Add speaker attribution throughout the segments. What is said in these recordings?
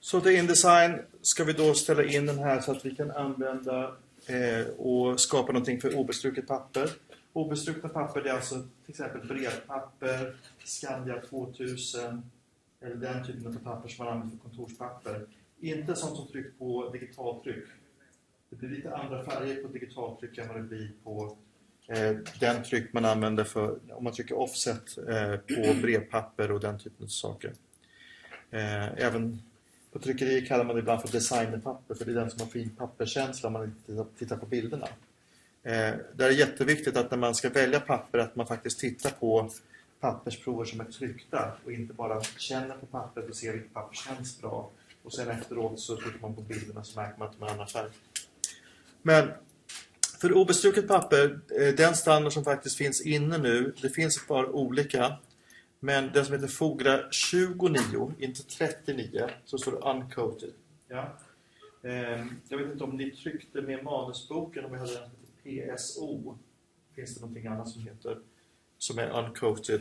Speaker 1: Så till InDesign ska vi då ställa in den här så att vi kan använda och skapa någonting för obestruket papper. Obestrukna papper, det är alltså till exempel brevpapper, Scandia 2000 eller den typen av papper som man använder för kontorspapper. Inte sånt som tryck på digitaltryck. Det blir lite andra färger på digitaltryck än vad det blir på den tryck man använder för om man trycker offset på brevpapper och den typen av saker. Även på tryckerier kallar man det ibland för designerpapper, för det är den som har fin papperskänsla om man inte tittar på bilderna. Det är jätteviktigt att när man ska välja papper att man faktiskt tittar på pappersprover som är tryckta och inte bara känner på pappret och ser vilket papper känns bra. Och sen efteråt så tittar man på bilderna så märker man att de är annan färg. Men för obestruket papper, den standard som faktiskt finns inne nu, det finns ett par olika. Men den som heter Fogra 29, inte 39, så står det uncoated. Ja. Jag vet inte om ni tryckte med manusboken, om vi hade den som heter PSO. Finns det någonting annat som är uncoated.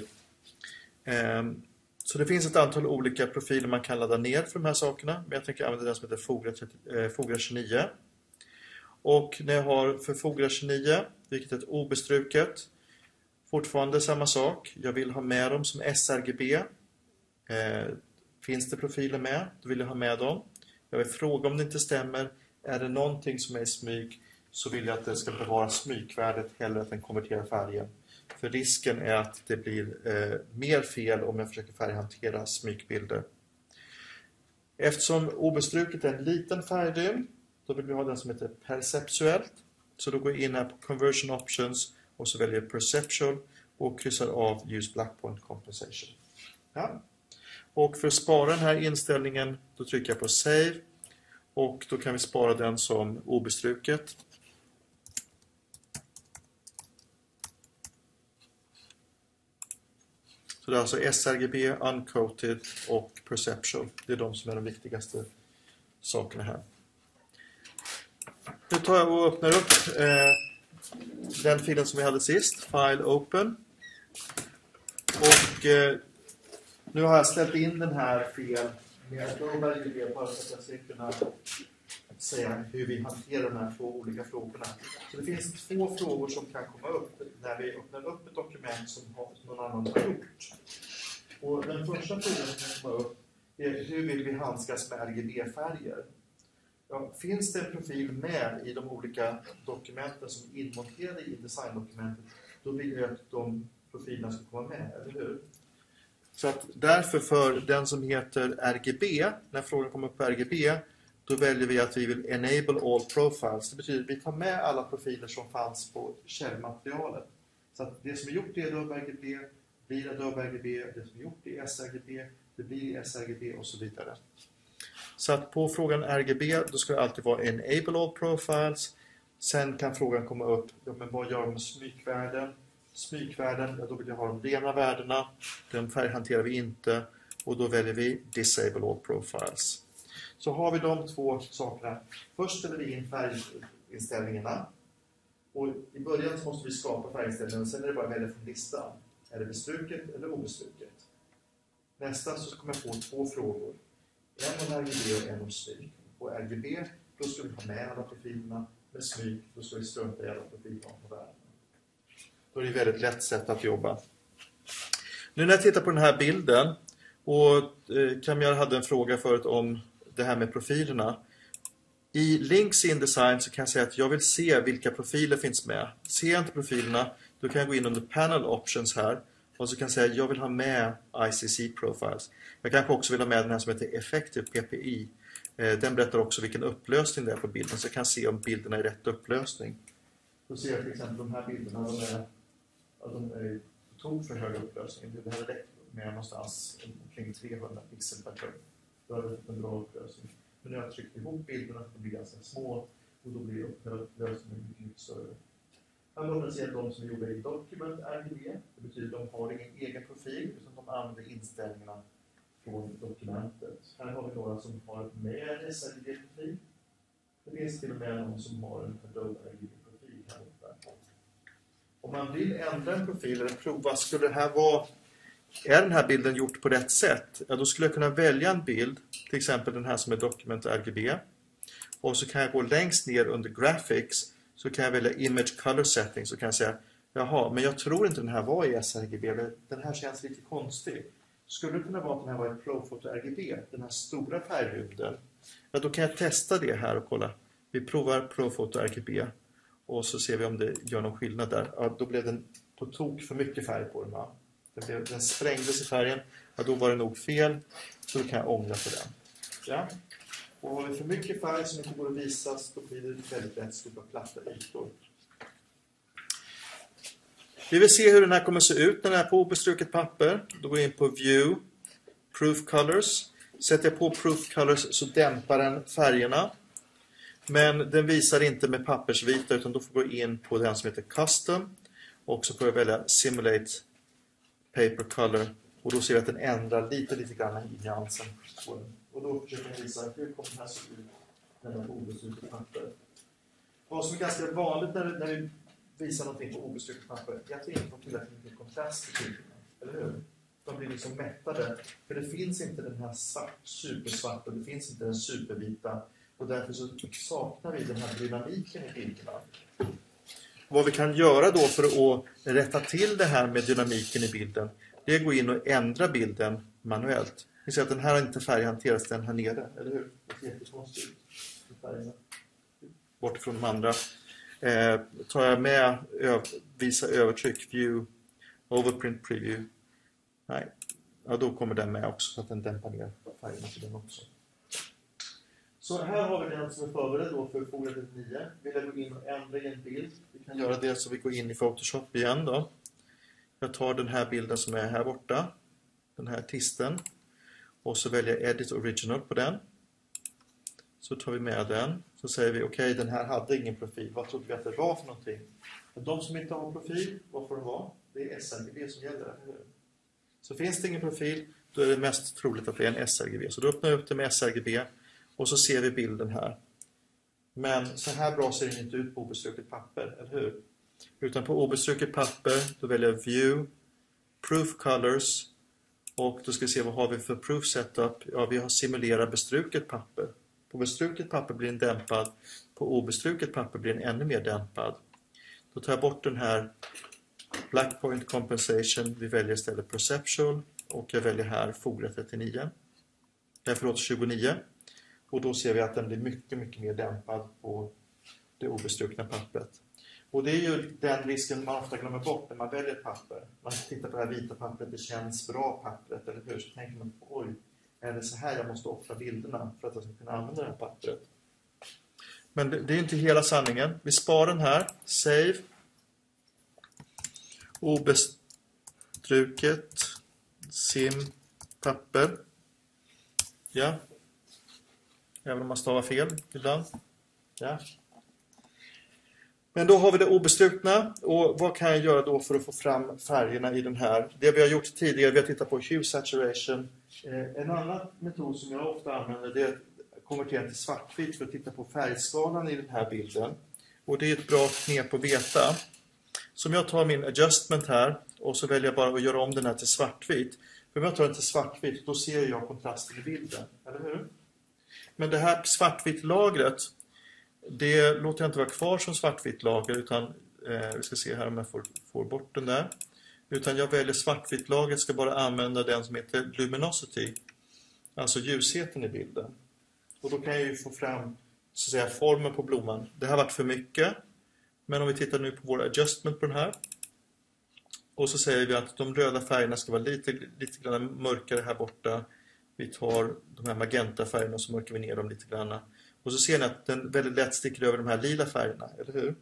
Speaker 1: Så det finns ett antal olika profiler man kan ladda ner för de här sakerna. Men jag tänker använda den som heter Fogra 29. Och när jag har för Fogra 29, vilket är ett obestruket, fortfarande samma sak. Jag vill ha med dem som sRGB. Finns det profiler med, då vill jag ha med dem. Jag vill fråga om det inte stämmer. Är det någonting som är i smyg så vill jag att det ska bevara smygvärdet hellre att den konverterar färgen. För risken är att det blir mer fel om jag försöker färghantera smygbilder. Eftersom obestruket är en liten färgrymd, då vill vi ha den som heter perceptuellt. Så då går jag in här på Conversion Options och så väljer jag Perceptual och kryssar av Use Black Point Compensation. Ja. Och för att spara den här inställningen då trycker jag på Save och då kan vi spara den som obestruket. Så det är alltså sRGB, Uncoated och Perceptual. Det är de som är de viktigaste sakerna här. Nu tar jag och öppnar upp den filen som vi hade sist. File Open. Och nu har jag ställt in den här filen med RGB bara så att jag ska kunna säga hur vi hanterar de här två olika frågorna. Så det finns två frågor som kan komma upp när vi öppnar upp ett dokument som någon annan har gjort. Och den första frågan som kan komma upp är hur vill vi handskas med RGB-färger? Ja, finns det en profil med i de olika dokumenten som är inmonterade i designdokumentet, då vill jag att de profilerna ska komma med, eller hur? Så att därför för den som heter RGB, när frågan kommer upp på RGB, då väljer vi att vi vill enable all profiles. Det betyder att vi tar med alla profiler som fanns på källmaterialet. Så att det som är gjort i Adobe RGB blir Adobe RGB, det som är gjort i sRGB, det blir sRGB och så vidare. Så att på frågan RGB, då ska det alltid vara enable all profiles. Sen kan frågan komma upp, ja, men vad gör de med smygvärden? Smygvärden, ja, då vill jag ha de rena värdena. Den färghanterar vi inte. Och då väljer vi disable all profiles. Så har vi de två sakerna. Först ställer vi in färginställningarna. Och i början så måste vi skapa färginställningarna. Sen är det bara att välja från listan. Är det bestruket eller obestruket? Nästa så kommer jag få två frågor. En om RGB och en om smyg. På RGB, då ska vi ha med alla profilerna. Med smyg, då ska vi strunta i alla profilerna på världen. Då är det ett väldigt lätt sätt att jobba. Nu när jag tittar på den här bilden, och Kamjar hade en fråga förut om det här med profilerna. I Links InDesign så kan jag säga att jag vill se vilka profiler finns med. Ser jag inte profilerna, då kan jag gå in under Panel Options här. Och så kan jag säga att jag vill ha med ICC Profiles. Jag kanske också vill ha med den här som heter Effective PPI. Den berättar också vilken upplösning det är på bilden. Så jag kan se om bilderna är i rätt upplösning. Då ser jag till exempel de här bilderna. De är tog för hög upplösning. Det här räcker med någonstans omkring 300 pixel per tum. Då är det en bra upplösning. Men när jag trycker ihop bilderna så blir de ganska små. Och då blir upplösningen mycket större. Här kan man se att de som gjorde i Document RGB, det betyder att de har ingen egen profil utan de använder inställningarna från dokumentet. Här har vi några som har med en sRGB-profil. Det finns till och med någon som har en Adobe RGB-profil här uppe. Om man vill ändra en profil eller prova, skulle det här vara är den här bilden gjort på rätt sätt? Ja, då skulle jag kunna välja en bild, till exempel den här som är Document RGB. Och så kan jag gå längst ner under Graphics, så kan jag välja Image Color Settings, så kan jag säga, jaha, men jag tror inte den här var i sRGB, den här känns lite konstig. Skulle det kunna vara att den här var i ProPhoto RGB, den här stora färgrymden? Ja, då kan jag testa det här och kolla. Vi provar ProPhoto RGB och så ser vi om det gör någon skillnad där. Ja, då blev den på tok för mycket färg på den, va? Den sprängdes i färgen, ja, då var det nog fel, så då kan jag ångra på den. Ja? Och har vi för mycket färg som inte går att visas, då blir det väldigt lätt stora platta ytor. Vi vill se hur den här kommer att se ut när den är på obestruket papper. Då går jag in på View, Proof Colors. Sätter jag på Proof Colors så dämpar den färgerna. Men den visar inte med pappersvita, utan då får jag gå in på den som heter Custom. Och så får jag välja Simulate Paper Color. Och då ser vi att den ändrar lite grann i nyansen på den. Och då försöker jag visa hur kommer den här se ut när den är på obestruket papper. Vad som är ganska vanligt när vi visar någonting på obestruket papper, jag tror inte på tillräckligt mycket kontrast i bilderna, eller hur? De blir liksom mättade, för det finns inte den här supersvarta, det finns inte den supervita, och därför så saknar vi den här dynamiken i bilderna. Vad vi kan göra då för att rätta till det här med dynamiken i bilden, det är att gå in och ändra bilden manuellt. Vi ser att den här har inte färghanterats, den här nere, eller hur? Det ser jättekonstigt ut. Bort från de andra. Tar jag med visa övertryck, view, overprint preview. Nej, ja, då kommer den med också så att den dämpar ner färgerna till den också. Så här har vi den som är förberedd då för folie 9. Vill jag gå in och ändra i en bild? Vi kan göra det så vi går in i Photoshop igen då. Jag tar den här bilden som är här borta, den här tisten, och så väljer jag Edit Original på den. Så tar vi med den. Så säger vi okej, den här hade ingen profil. Vad trodde vi att det var för någonting? De som inte har profil, vad får det vara? Det är sRGB som gäller. Så finns det ingen profil, då är det mest troligt att det är en sRGB. Så då öppnar jag upp det med sRGB och så ser vi bilden här. Men så här bra ser den inte ut på obestruket papper, eller hur? Utan på obestruket papper, då väljer jag View, Proof Colors, och då ska vi se vad har vi för Proof Setup. Ja, vi har simulerat bestruket papper. På bestruket papper blir den dämpad, på obestruket papper blir den ännu mer dämpad. Då tar jag bort den här Black Point Compensation, vi väljer istället Perceptual, och jag väljer här folie 39. Förlåt, 29. Och då ser vi att den blir mycket mer dämpad på det obestrukna pappret. Och det är ju den risken man ofta glömmer bort när man väljer ett papper. Man tittar på det här vita pappret, det känns bra pappret, eller hur? Så tänker man, oj, är det så här jag måste offra bilderna för att jag ska kunna använda det här pappret? Men det är inte hela sanningen. Vi sparar den här, Save, obestruket, sim, papper. Ja. Även om man stavar fel ibland. Ja. Men då har vi det obestrukna, och vad kan jag göra då för att få fram färgerna i den här? Det vi har gjort tidigare, vi har tittat på Hue Saturation. En annan metod som jag ofta använder, det är att konvertera till svartvitt för att titta på färgskalan i den här bilden. Och det är ett bra knep att veta. Som jag tar min adjustment här och så väljer jag bara att göra om den här till svartvitt. För om jag tar den till svartvitt, då ser jag kontrasten i bilden, eller hur? Men det här svartvitt-lagret, det låter jag inte vara kvar som svartvitt lager, utan vi ska se här om jag får bort den där. Utan jag väljer svartvitt lagret, ska bara använda den som heter Luminosity, alltså ljusheten i bilden. Och då kan jag ju få fram så att säga formen på blomman. Det har varit för mycket, men om vi tittar nu på vår adjustment på den här. Och så säger vi att de röda färgerna ska vara lite grann mörkare här borta. Vi tar de här magenta färgerna och så mörkar vi ner dem lite grann. Och så ser ni att den väldigt lätt sticker över de här lila färgerna, eller hur?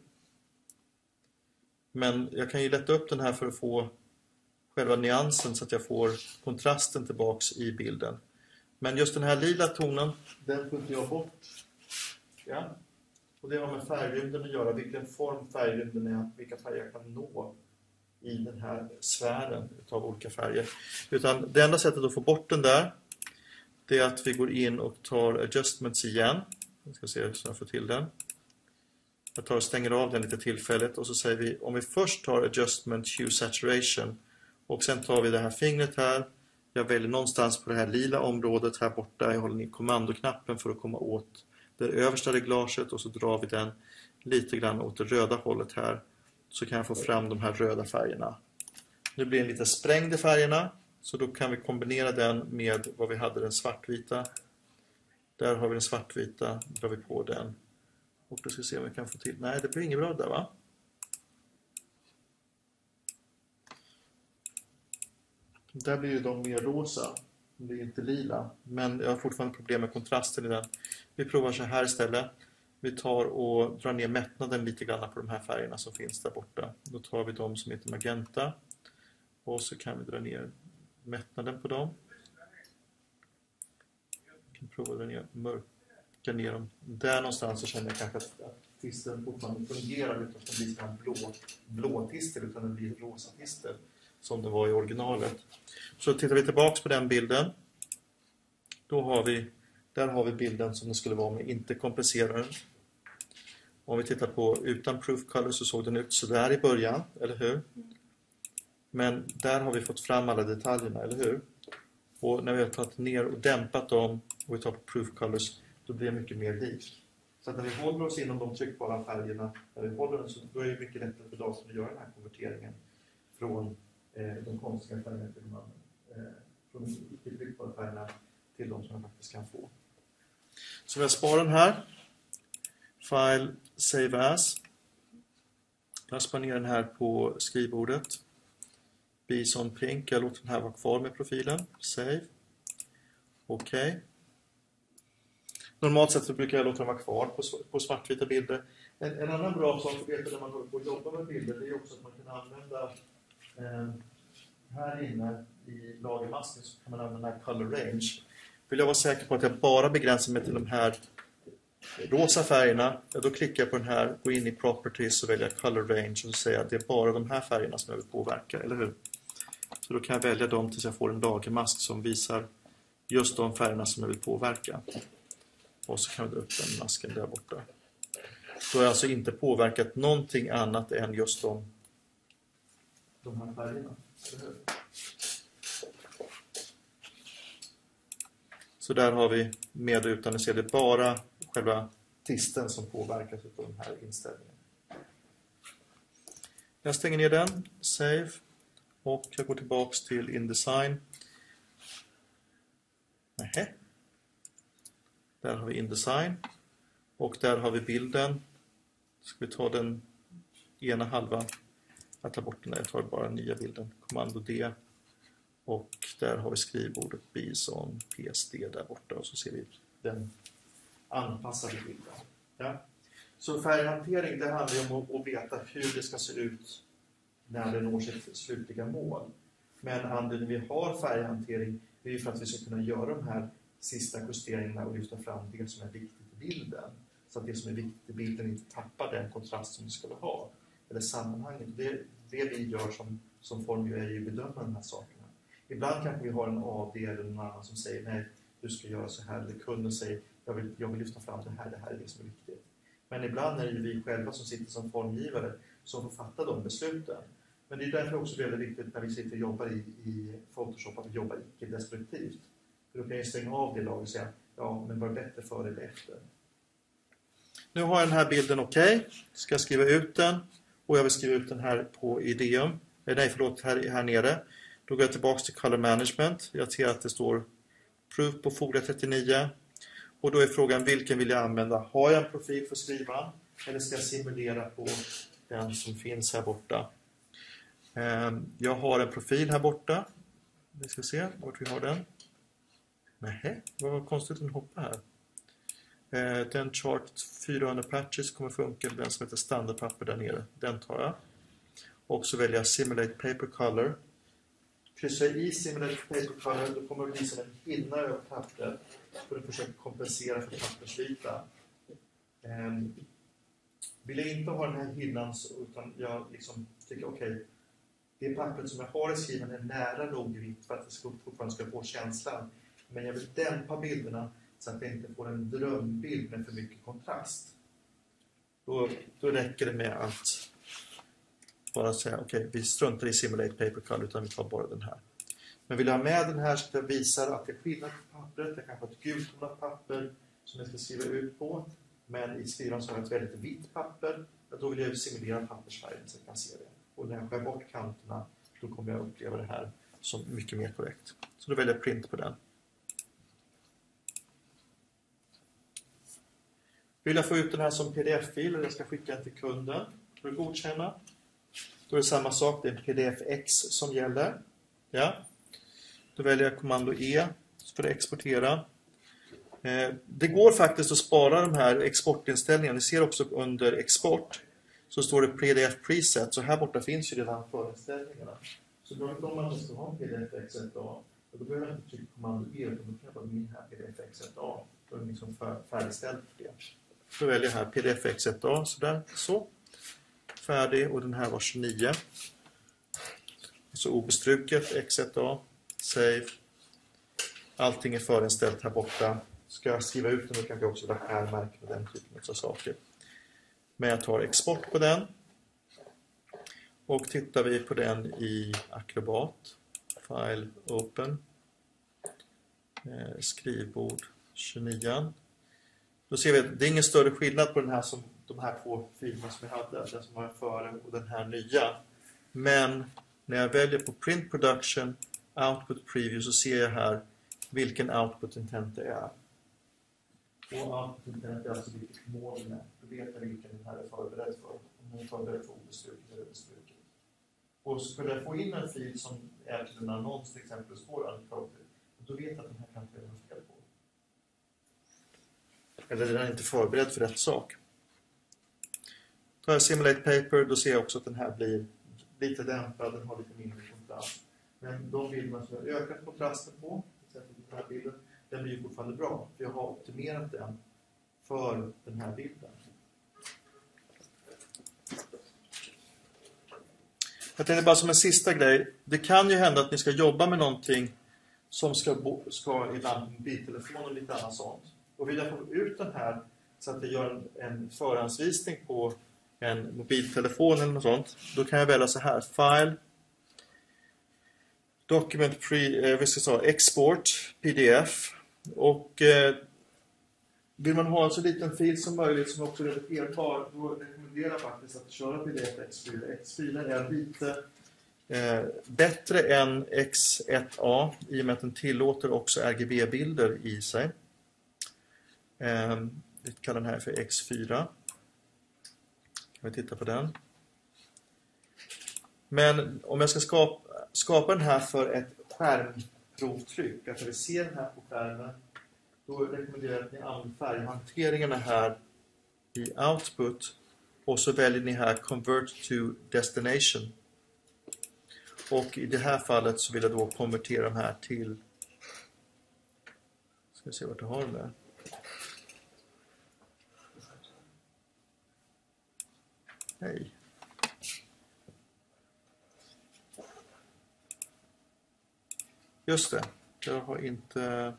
Speaker 1: Men jag kan ju lätta upp den här för att få själva nyansen så att jag får kontrasten tillbaks i bilden. Men just den här lila tonen, den får inte jag bort. Ja? Och det har med färgrymden att göra, vilken form färgrymden är, vilka färger jag kan nå i den här sfären av olika färger. Utan det enda sättet att få bort den där, det är att vi går in och tar adjustments igen. Jag ska se så jag får till den. Jag tar och stänger av den lite tillfälligt och så säger vi, om vi först tar adjustment Hue Saturation Och sen tar vi det här fingret här. Jag väljer någonstans på det här lila området här borta. Jag håller ner kommandoknappen för att komma åt det översta reglaget. Och så drar vi den lite grann åt det röda hållet här. Så kan jag få fram de här röda färgerna. Nu blir den lite sprängd i färgerna. Så då kan vi kombinera den med vad vi hade, den svartvita. Där har vi den svartvita. Drar vi på den. Och då ska vi se om vi kan få till. Nej, det blir inget bra där, va? Där blir ju de mer rosa. Det är inte lila. Men jag har fortfarande problem med kontrasten i den. Vi provar så här istället. Vi tar och drar ner mättnaden lite grann på de här färgerna som finns där borta. Då tar vi de som heter magenta. Och så kan vi dra ner mättnaden på dem. Vi kan prova att dra ner, mörka ner dem. Där någonstans så känner jag kanske att tisten fortfarande fungerar utan att den blir en blå tistel, utan den blir rosa tistel som det var i originalet. Så tittar vi tillbaks på den bilden. Där har vi bilden som den skulle vara med inte kompenseraren. Om vi tittar på utan proof color så såg den ut så där i början, eller hur? Men där har vi fått fram alla detaljerna, eller hur? Och när vi har tagit ner och dämpat dem och vi tar på proof colors, då blir det mycket mer lik. Så att när vi håller oss inom de tryckbara färgerna, när vi håller den, så då är det mycket lättare för datorn att göra den här konverteringen från de konstiga färgerna till från de icke-tryckbara färgerna till de som man faktiskt kan få. Så jag sparar den här. File, Save As. Jag sparar ner den här på skrivbordet. Bison Pink. Jag låter den här vara kvar med profilen. Save. Okej. Normalt sett så brukar jag låta den vara kvar på svartvita bilder. En annan bra sak att veta när man håller på att jobba med bilder, det är också att man kan använda här inne i lagermasken så kan man använda color range. Vill jag vara säker på att jag bara begränsar mig till de här rosa färgerna, då klickar jag på den här, går in i properties och väljer color range och så säger jag att det är bara de här färgerna som jag vill påverka, eller hur? Så då kan jag välja dem tills jag får en lagermask som visar just de färgerna som jag vill påverka. Och så kan vi dra upp den masken där borta. Då har jag alltså inte påverkat någonting annat än just de här färgerna. Så där har vi med och utan, ser det bara själva tisten som påverkas av de här inställningarna. Jag stänger ner den, save, och jag går tillbaks till InDesign. Nähä. Där har vi InDesign och där har vi bilden. Ska vi ta den ena halvan. Jag tar bort den där, jag tar bara nya bilden. Kommando D. Och där har vi skrivbordet Bison PSD där borta. Och så ser vi den anpassade bilden. Ja. Så färghantering, det handlar om att veta hur det ska se ut när det når sitt slutliga mål. Men anledningen vi har färghantering är ju för att vi ska kunna göra de här sista justeringarna och lyfta fram det som är viktigt i bilden. Så att det som är viktigt i bilden inte tappar den kontrast som vi skulle ha. Eller sammanhanget. Det vi gör som formgivare är ju bedöma de här sakerna. Ibland kanske vi har en AD eller någon annan som säger nej, du ska göra så här. Eller kunden säger jag vill lyfta fram det här är det som är viktigt. Men ibland är det ju vi själva som sitter som formgivare som får fatta de besluten. Men det är därför också väldigt viktigt när vi sitter och jobbar i Photoshop att vi jobbar icke-destruktivt. För då kan jag stänga av det laget och säga ja, men var det bättre före eller efter? Nu har jag den här bilden okej. Ska jag skriva ut den. Och jag vill skriva ut den här på Ideum. Här nere. Då går jag tillbaka till Color Management. Jag ser att det står Proof på folie 39. Och då är frågan vilken vill jag använda? Har jag en profil för skriva? Eller ska jag simulera på den som finns här borta? Jag har en profil här borta. Vi ska se vart vi har den. Nej, vad var konstigt att den hoppar här. Den chart 400 patches kommer funka. Den som heter standardpapper där nere. Den tar jag. Och så väljer jag Simulate Paper Color. Kryssar jag i Simulate Paper Color, då kommer det bli som en hinna över pappret. För att försöka kompensera för pappersytan. Vill jag inte ha den här hinnan utan jag liksom tycker okej, det pappret som jag har i skriven är nära nog vitt för att det fortfarande ska få känslan. Men jag vill dämpa bilderna så att jag inte får en drömbild med för mycket kontrast. Då räcker det med att bara säga okej, vi struntar i Simulate Paper Color utan vi tar bara den här. Men vill jag ha med den här så att jag visar att det är skillnad på pappret. Jag kanske har ett gultonat papper som jag ska skriva ut på. Men i skrivaren så har jag ett väldigt vitt papper. Då vill jag simulera pappersfärgen så jag kan se det. Och när jag skär bort kanterna då kommer jag uppleva det här som mycket mer korrekt. Så då väljer jag print på den. Vill jag få ut den här som pdf-fil eller jag ska skicka den till kunden för att godkänna. Då är det samma sak, det är en pdf-x som gäller. Ja. Då väljer jag kommando E för att exportera. Det går faktiskt att spara de här exportinställningarna. Ni ser också under export så står det pdf preset. Så här borta finns ju redan förinställningarna. Så då om man ska ha pdf-x1a då behöver jag inte trycka kommando E utan då kan jag bara min här pdf-x1a. Då är det liksom färdigställd för det. Då väljer jag här pdf-x1a sådär, så. Färdig och den här var 29. Så obestruket x1a, save. Allting är förinställt här borta. Ska jag skriva ut den då kan jag också lägga R-märken och den typen av saker. Men jag tar export på den. Och tittar vi på den i Acrobat. File open. Skrivbord 29. Då ser vi att det är ingen större skillnad på den här som de här två filerna som vi hade. Den som var före och den här nya. Men när jag väljer på Print Production, Output Preview så ser jag här vilken Output Intent det är. Och Output Intent är alltså vilket mål den är. Då vet jag vilken den här är förberedd för. Om den är förberedd för obestruket eller bestruket. Och skulle jag få in en fil som är till en annons till exempel och står Uncoated, då vet jag att den här kan jag ha fel på. Eller den är inte förberedd för rätt sak. Tar jag Simulate Paper, då ser jag också att den här blir lite dämpad, den har lite mindre kontrast. Men de bilderna som jag ökat kontrasten på, till exempel den här bilden, den blir fortfarande bra. För jag har optimerat den för den här bilden. Jag tänkte bara som en sista grej, det kan ju hända att ni ska jobba med någonting som ska ibland mobiltelefon och lite annat sånt. Och vill jag få ut den här så att jag gör en förhandsvisning på en mobiltelefon eller något sånt, då kan jag välja så här, File, Document Export, PDF. Och vill man ha en så liten fil som möjligt som också är redigerbar, då rekommenderar jag faktiskt att köra PDF X4. X4 är lite bättre än X1A i och med att den tillåter också RGB-bilder i sig. Vi kallar den här för X4. Kan vi titta på den. Men om jag ska skapa den här för ett skärmprovtryck, att vi ser den här på skärmen, då rekommenderar jag att ni använder färghanteringarna här i Output och så väljer ni här Convert to Destination. Och i det här fallet så vill jag då konvertera de här till, ska vi se vart jag har den där. Hej. Just det, jag har inte...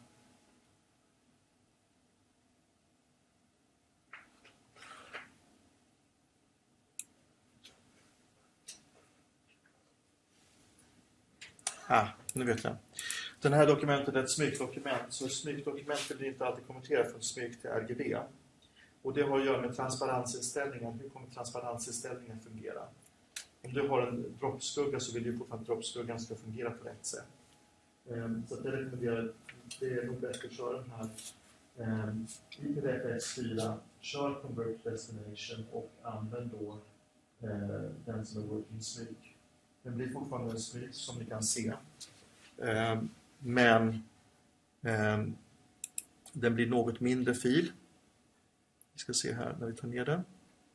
Speaker 1: Nu vet jag. Den här dokumentet är ett smygdokument, så smygdokumentet blir inte alltid konverterat från smyg till RGB. Och det har att göra med transparensinställningen. Hur kommer transparensinställningen fungera? Om du har en droppskugga så vill du fortfarande att droppskuggan ska fungera på rätt sätt. Så att jag rekommenderar, det är nog bäst att köra den här i PDF-X4, kör Convert Destination och använd då den som är working smyg. Den blir fortfarande en smyg som ni kan se. Men den blir något mindre fil. Vi ska se här när vi tar ner den.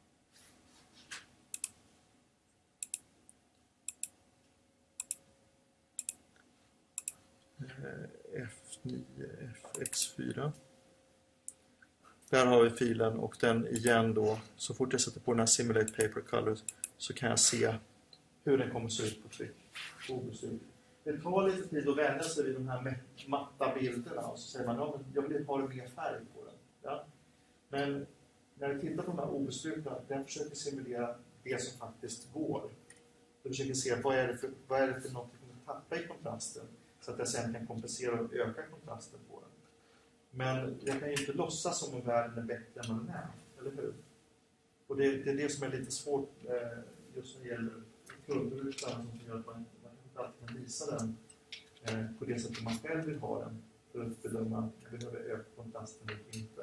Speaker 1: F9, FX4. Där har vi filen och den igen då. Så fort jag sätter på den här Simulate Paper Color så kan jag se hur den kommer se ut på tryck. Det tar lite tid att vänja sig vid de här matta bilderna och så säger man ja, men jag vill ha mer färg på den. Ja? Men när vi tittar på de här obestrukna, den försöker simulera det som faktiskt går. Jag försöker se vad är det för något jag kommer tappa i kontrasten så att jag sen kan kompensera och öka kontrasten på den. Men jag kan ju inte låtsas som om världen är bättre än vad den är, eller hur? Och det är det som är lite svårt just när det gäller kundrutan som gör att man inte alltid kan visa den på det sättet man själv vill ha den för att bedöma om jag behöver öka kontrasten eller inte.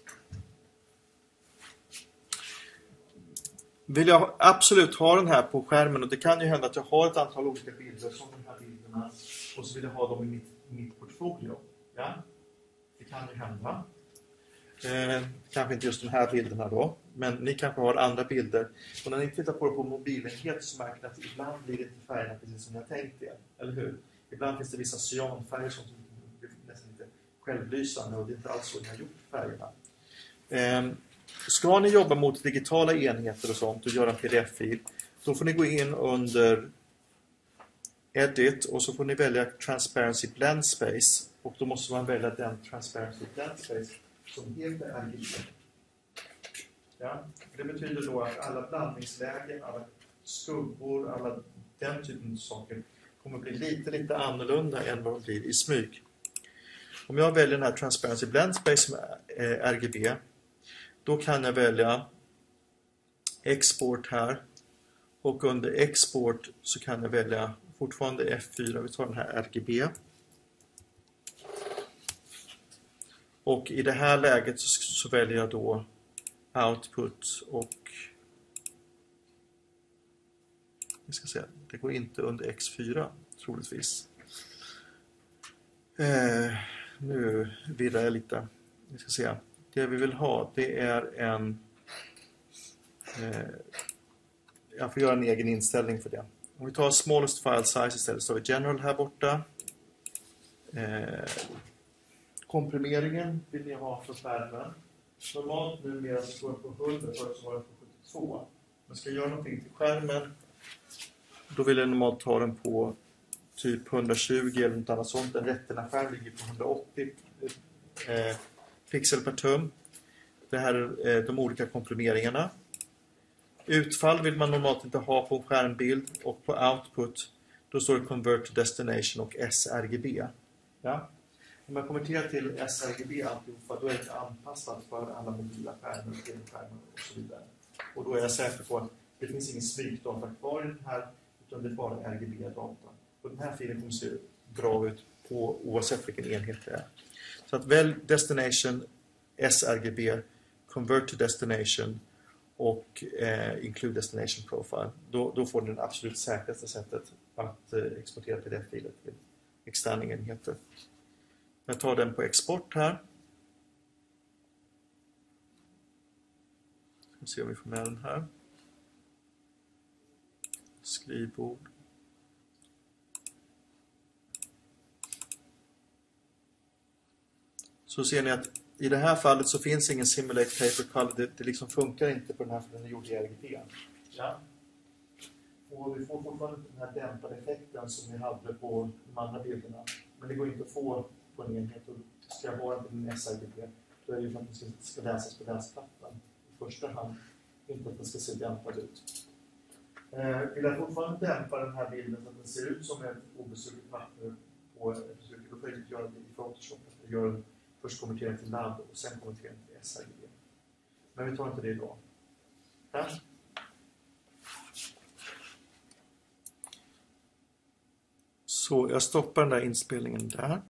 Speaker 1: Vill jag absolut ha den här på skärmen, och det kan ju hända att jag har ett antal olika bilder som de här bilderna och så vill jag ha dem i mitt portfolio. Ja? Det kan ju hända. Kanske inte just de här bilderna då, men ni kanske har andra bilder. Och när ni tittar på mobilenhet så märker ni att ibland blir det inte färgerna precis som jag tänkt er, eller hur? Ibland finns det vissa cyanfärger som blir nästan lite självlysande och det är inte alls så ni har gjort färgerna. Ska ni jobba mot digitala enheter och sånt och göra en pdf-fil, då får ni gå in under Edit och så får ni välja Transparency Blend Space, och då måste man välja den Transparency Blend Space som heter RGB. Ja? Det betyder då att alla blandningslägen, alla skuggor, alla den typen av saker kommer bli lite annorlunda än vad de blir i smyg. Om jag väljer den här Transparency Blend Space som är RGB, då kan jag välja Export här, och under Export så kan jag välja fortfarande F4, vi tar den här RGB. Och i det här läget så väljer jag då Output, och vi ska se, det går inte under X4 troligtvis. Nu virrar jag lite. Vi ska se. Det vi vill ha, det är en... jag får göra en egen inställning för det. Om vi tar smallest file size istället så har vi general här borta. Komprimeringen vill ni ha för skärmen. Normalt numera så står det på 100, förut så var det på 72. Men ska jag göra någonting till skärmen, då vill jag normalt ta den på typ 120 eller något annat sånt. En Retina-skärm ligger på 180 pixel per tum. Det här är de olika komprimeringarna. Utfall vill man normalt inte ha på en skärmbild, och på output då står det Convert to Destination och sRGB. Ja? Om jag konverterar till sRGB alltihopa, då är det anpassat för alla mobila skärmar, skärmar och så vidare. Och då är jag säker på att det finns ingen smygdata kvar i den här, utan det är bara RGB-data. Och den här filen kommer se bra ut på oavsett vilken enhet det är. Så att välj Destination, sRGB, Convert to Destination och Include Destination Profile. Då får ni det absolut säkraste sättet att exportera pdf-filer till externa enheter. Jag tar den på export här. Ska se om vi får med den här. Skrivbord. Så ser ni att i det här fallet så finns ingen Simulate Paper Color. Det liksom funkar inte på den här, för den är gjord i RGB. Ja. Och vi får fortfarande den här dämpade effekten som vi hade på de andra bilderna. Men det går inte att få på en enhet. Och ska jag ha en sRGB, då är det ju för att den ska läsas på läsplattan i första hand. Inte att den ska se dämpad ut. Vill jag fortfarande dämpa den här bilden så att den ser ut som ett obestruket papper på ett bestruket, då får jag göra det i Photoshop. Jag gör först konvertering till ladd och sen konvertering till sRGB. Men vi tar inte det idag. Här. Så jag stoppar den där inspelningen där.